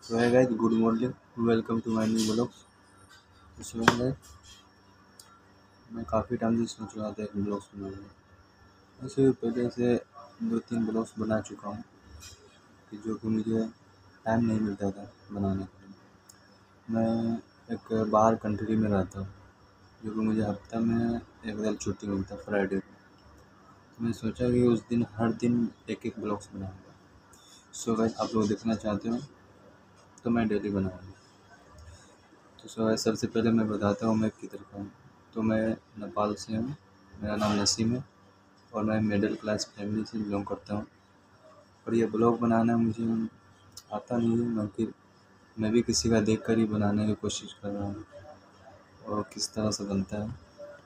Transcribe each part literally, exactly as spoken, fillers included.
तो है guys, good morning, welcome to my new blog. तो सुनो गाइस, मैं काफ़ी टाइम से सोच रहा था एक ब्लॉग्स बनाने। वैसे पहले से दो तीन ब्लॉग्स बना चुका हूँ कि जो कि मुझे टाइम नहीं मिलता था बनाने के लिए। मैं एक बाहर कंट्री में रहता हूँ, जो कि मुझे हफ्ता में एक दिन छुट्टी मिलता है, फ्राइडे को। तो मैं सोचा कि उस दिन हर दिन एक एक ब्लॉग्स बनाऊँगा। सो गाइस, आप लोग देखना चाहते हो तो मैं डेली बनाऊँगा। तो सो गाइस, सबसे पहले मैं बताता हूँ मैं किधर का हूँ। तो मैं नेपाल से हूँ, मेरा नाम नसीम है और मैं मिडिल क्लास फैमिली से बिलोंग करता हूँ। और ये ब्लॉग बनाना मुझे आता नहीं है, बल्कि मैं भी किसी का देख कर ही बनाने की कोशिश कर रहा हूँ और किस तरह से बनता है।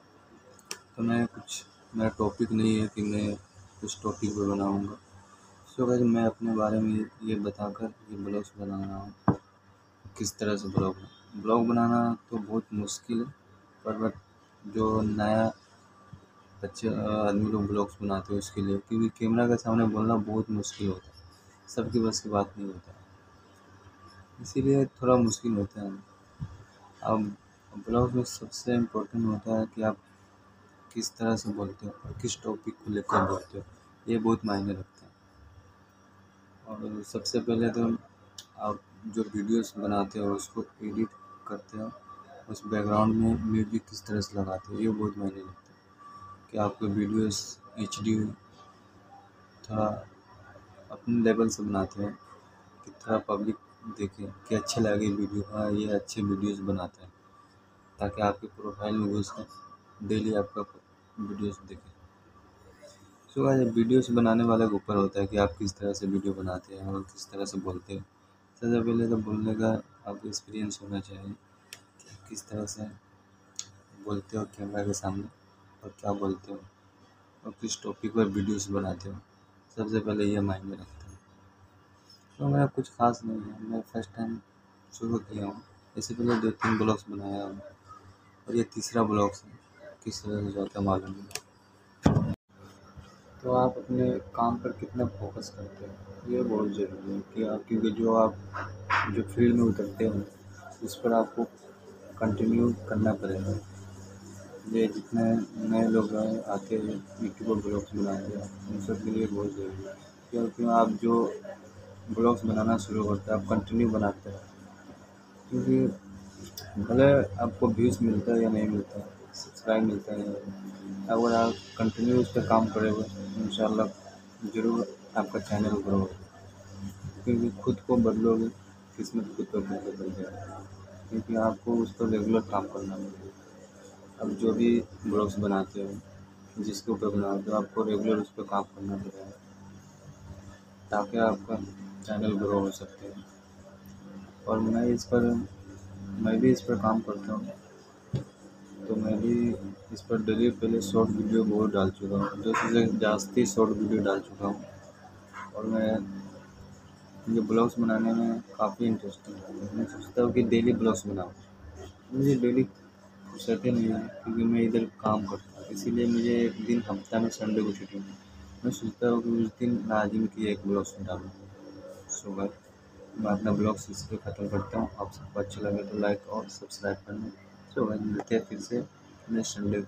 तो मैं कुछ मेरा टॉपिक नहीं है कि मैं कुछ टॉपिक पे बनाऊँगा। सो गाइस, मैं अपने बारे में ये बताकर ये ब्लॉग्स बना रहा हूँ। किस तरह से ब्लॉग ब्लॉग बनाना तो बहुत मुश्किल है, पर बट जो नया बच्चे आदमी लोग ब्लॉग्स बनाते हैं उसके लिए, क्योंकि कैमरा के सामने बोलना बहुत मुश्किल होता है, सबकी बस की बात नहीं होता है, इसीलिए थोड़ा मुश्किल होता है। अब ब्लॉग में सबसे इम्पोर्टेंट होता है कि आप किस तरह से बोलते हो और किस टॉपिक को लेकर बोलते हो, ये बहुत मायने रखता है। और सबसे पहले तो आप जो वीडियोस बनाते हो उसको एडिट करते हो, उस बैकग्राउंड में म्यूजिक किस तरह से लगाते हो, ये बहुत मायने रखता है कि आपके वीडियोस एच डी थोड़ा अपने लेवल से बनाते हैं कि थोड़ा पब्लिक देखे कि अच्छे लगे वीडियो, हाँ ये अच्छे वीडियोस बनाते हैं, ताकि आपके प्रोफाइल में घुस कर डेली आपका वीडियोस देखें। सो गाइस, वीडियोस बनाने वाले के ऊपर होता है कि आप किस तरह से वीडियो बनाते हैं और किस तरह से बोलते हैं। सबसे पहले तो बोलने का आपको एक्सपीरियंस होना चाहिए कि आप किस तरह से बोलते हो कैमरा के सामने और क्या बोलते हो और किस टॉपिक पर वीडियोस बनाते हो, सबसे पहले ये मायने रखता है। तो मेरा कुछ खास नहीं है, मैं फर्स्ट टाइम शुरू किया हूँ, इससे पहले दो तीन ब्लॉग्स बनाया हूँ और ये तीसरा ब्लॉग्स है। किस तरह से जाता है मालूम नहीं। तो आप अपने काम पर कितना फोकस करते हो, ये बहुत ज़रूरी है कि आप, क्योंकि जो आप जो फील्ड में उतरते हो उस पर आपको कंटिन्यू करना पड़ेगा। ये जितने नए लोग हैं आते हैं यूट्यूब पर ब्लॉग्स बनाते हैं, उन सब के लिए बहुत ज़रूरी है, क्योंकि आप जो ब्लॉग्स बनाना शुरू करते हैं आप कंटिन्यू बनाते हैं, क्योंकि भले आपको व्यूज़ मिलता है या नहीं मिलता है, सब्सक्राइब मिलता है या नहीं, अगर आप कंटिन्यू उस पर काम करोगे इंशाल्लाह ज़रूर आपका चैनल ग्रो होगा। क्योंकि खुद को बदलोगे, किस्मत खुद पर खुद बदल जाएगा, क्योंकि आपको उस पर रेगुलर काम करना पड़ेगा। अब जो भी ब्लॉग्स बनाते हो, जिसके ऊपर बनाते हो, आपको रेगुलर उस पर काम करना पड़ेगा, ताकि आपका चैनल ग्रो हो सकते हैं। और मैं इस पर मैं भी इस पर काम करता हूँ, तो मैं भी इस पर डेली पहले शॉर्ट वीडियो बहुत डाल चुका हूँ, दो से जास्ती शॉर्ट वीडियो डाल चुका हूँ। और मैं मुझे ब्लॉग्स बनाने में काफ़ी इंटरेस्टिंग है, मैं सोचता हूँ कि डेली ब्लॉग्स बनाऊँ। मुझे डेली फुर्सत ही नहीं है, क्योंकि मैं इधर काम करता हूँ, इसीलिए मुझे एक दिन हफ्ता में संडे को छुट्टी मिली। मैं सोचता हूँ कि उस दिन लाजिम की एक ब्लॉग्स डालूँ। सो गाइस, मैं अपना ब्लॉग्स इसी पे ख़त्म करता हूँ। आप सबको अच्छा लगे तो लाइक और सब्सक्राइब करना। सो गाइस, मिलते हैं फिर से नेक्स्ट संडे।